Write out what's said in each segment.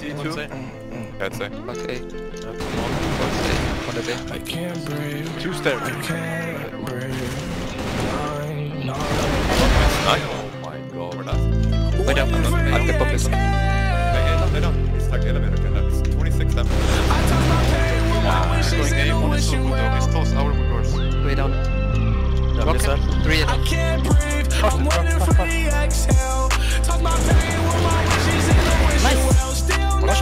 C2. I'd say. Okay. I can't breathe. 2 stairs. I can't breathe. Nice. Oh my god, we're not. Wait up, I'll get this. They don't. It's like elevator kind of. It's 26 damage. It's going A, one is so good dog, it's close, our doors. Way down. Okay. 3 I can't breathe. I'm waiting for the exhale. Talk my pain with my wishes in the wishing well. Still not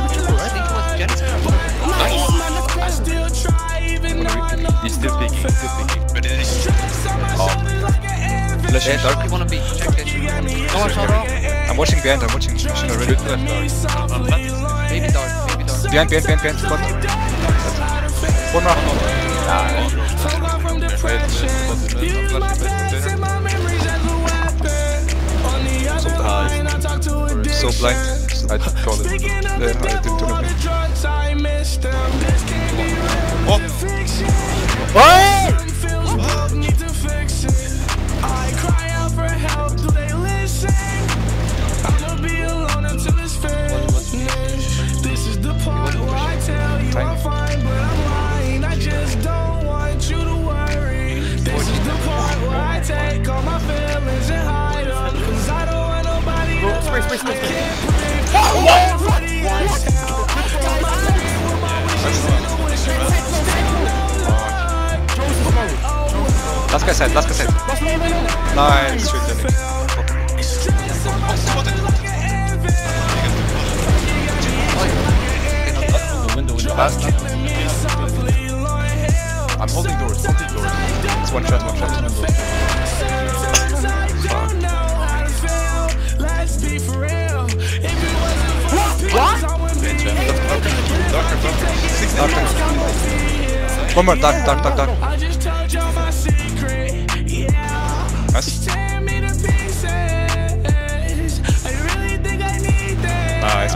I still try even though I know He's still peeking. He's still peeking. But it is. stress on my shoulders like an Flash A, dark. You wanna be? Check it. No one shot off. I'm watching behind, I'm watching machine already. Maybe dark. Behind. Spot. One more. So blind. I call it. I didn't turn it. Oh! This is the part where I tell you I'm fine, but I'm lying. I just don't want you to worry. This is the part where I take all my feelings and hide them, 'cause I don't want nobody to hurt. I can't breathe. Last guy side. Nice, shit, Danny. I'm holding doors. It's one shot. One more, dark. Nice. Nice.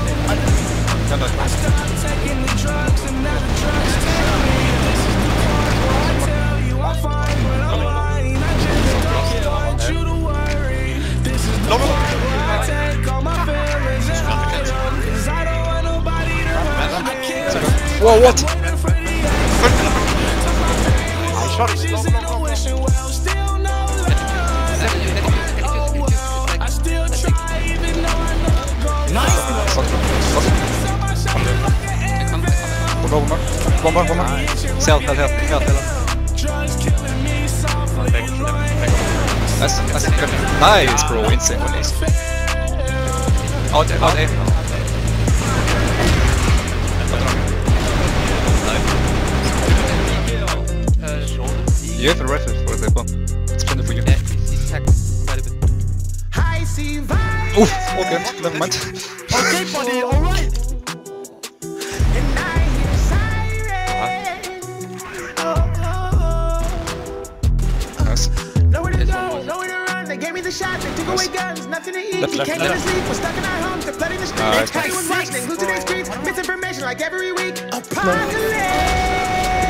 Whoa, what? Shot it. One more. Help. Nice, bro. Insane one is. Out A. You have a rifle for the bomb. It's plenty for you. Yeah, he's hacked quite a bit. Oof, okay, never mind. Okay, buddy, alright. Nice. Nowhere to go, nowhere to run. They gave me the shot, they took away guns, nothing to eat. Left. Can't go to sleep, we're stuck in our homes, they're flooding the streets. Everyone's watching, they glued to their streets, misinformation like every week. Apocalypse.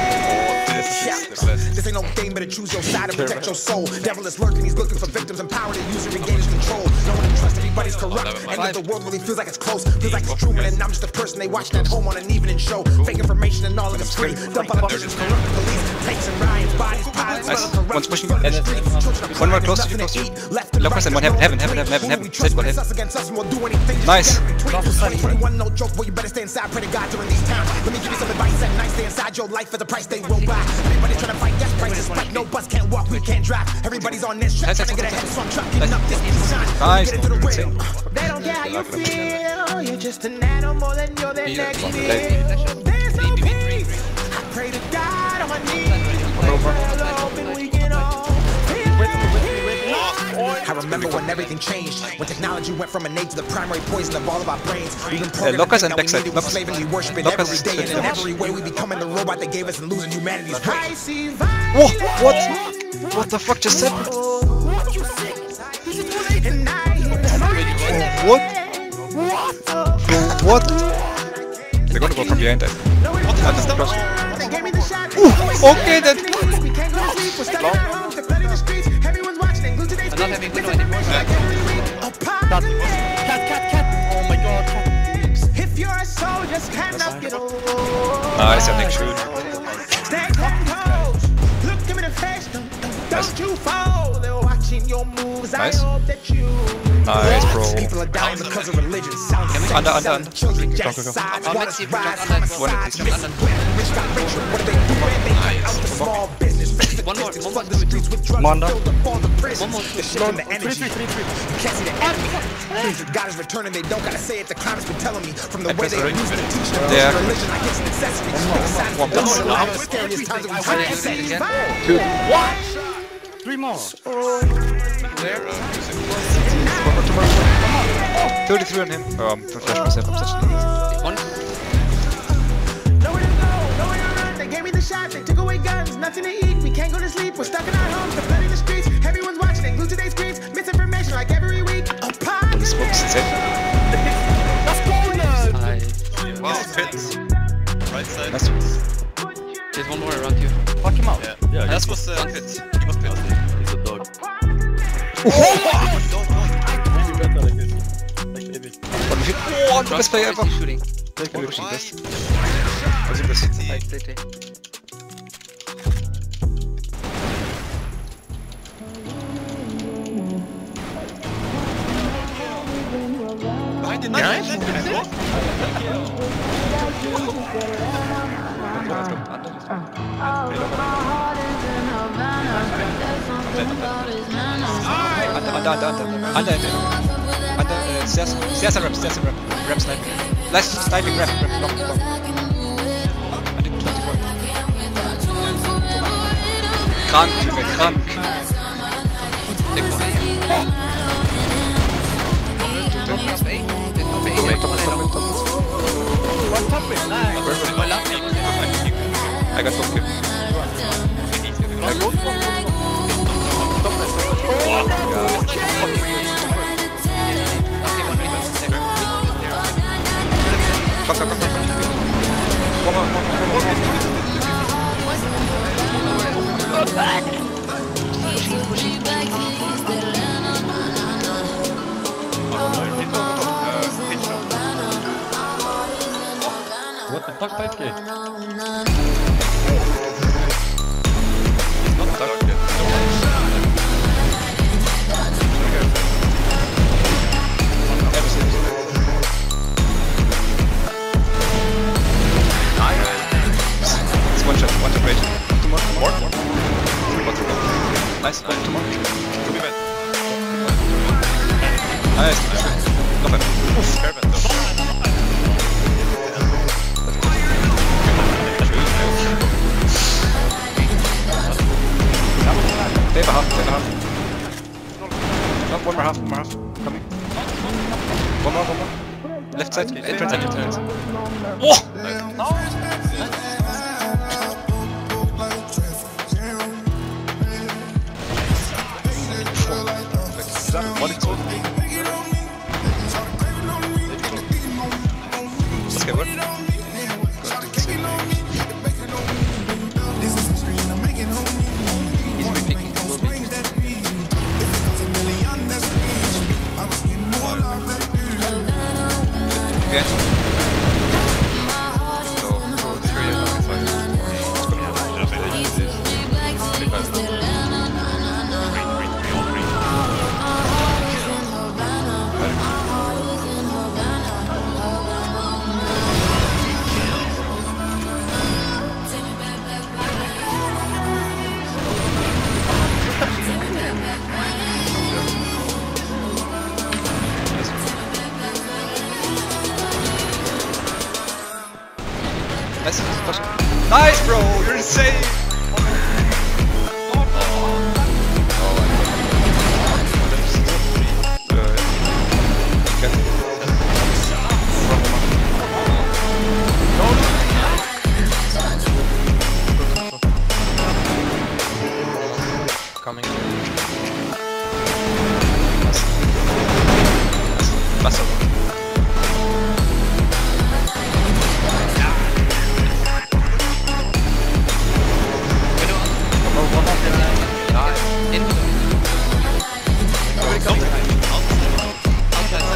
This ain't no game, better choose your side and protect your soul. Devil is lurking, he's looking for victims and power to use and regain his control. No one to trust, everybody's corrupt. And if the world really feels like it's close, feels like it's Truman and I'm just a person they watching at home on an evening show. Fake information and all of it's free. Dump out visions, corrupt police, takes and riots, bodies, pilots, One's pushing. One more close. Lock us in one heaven. Save one heaven. Nice. 2021, no joke, boy, you better stay inside, pray to God during these times. Let me give you some advice at night, stay inside your life for the price they will buy. Everybody's trying to fight gas prices, spike, no bus, can't walk, we can't drive. Everybody's on this track, trying to get ahead, so I'm trucking up this design. Nice. Get into the real. They don't care how you feel, you're just an animal and you're their next meal. There's no peace. I pray to God on my knees. Hoping we can all feel at peace. I remember when everything changed, when technology went from innate to the primary poison of all of our brains. We've been programmed lock us to and think that we backside. need to slave and we worship it Lock us. every day. And in every way we becoming the robot they gave us and losing humanity's I grace. see Whoa, what the fuck just happened? and I hear What? They're gonna go from behind that. they gave me the shot. Okay then. We can't go to sleep, we're stuck in our homes, they're flooding the streets. Everyone's watching, they glued to their I'm not screens. having window anymore. Misinformation like every week. Cat. Oh my god, cat. If you're Nice, I think shoot. Stay composed. Look him in the face. Don't you fall. They're watching your moves. Nice. I hope that you. Nice, bro. People are dying because of religion. Under. Children Go, just go, go. sides. Oh, Waters let's see if we rise, got under. homicides, One, missing under. women. Rich got richer. What do they do? They get out the small business. One more, Statistics one flood more, the streets with drugs. Manda. Build up all the prisons. One more. The shit in the energy. You can't see the enemy. God is returning. They don't gotta say it. The climate been telling me from the way they used to teach them. Yeah. Religion, I guess, an accessory. One more. The scariest times of time. 3 more. 33 on him. Flash myself obsession. One. Nowhere to go, nowhere to run. They gave me the shot, they took away guns, nothing to eat. We can't go to sleep, we're stuck in our homes, the blood in the streets. Everyone's watching, they glued to their screens. Misinformation like every week. This smoke's insane. Wow, fits. Right side. Nice. There's one more around you. Fuck him out. Yeah, that was fits. He was fits. He's a dog. Oh, the best play ever. He's shooting. Take a look at this. Right, CT. Behind you, nice. Under, stairs and rep sniping. Last sniping rep, long. I think 21. Krank, Junge, krank. I got top kill. What the fuck, 5K? It's one shot rage. Two more. Nice, two more. Nice. Noch ein. Favor half. No, one more half. Coming. One more. Left side, entrance. Oh! What is it? Let's get one. He's rethinking. Will be. Okay. Nice, bro! You're insane! Coming. That's over.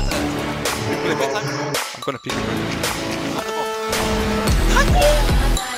I'm gonna peek it right now.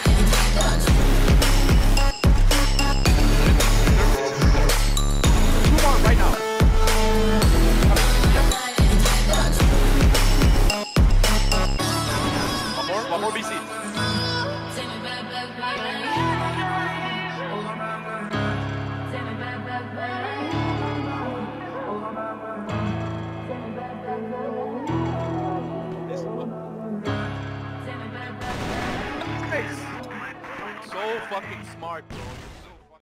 So fucking smart, bro.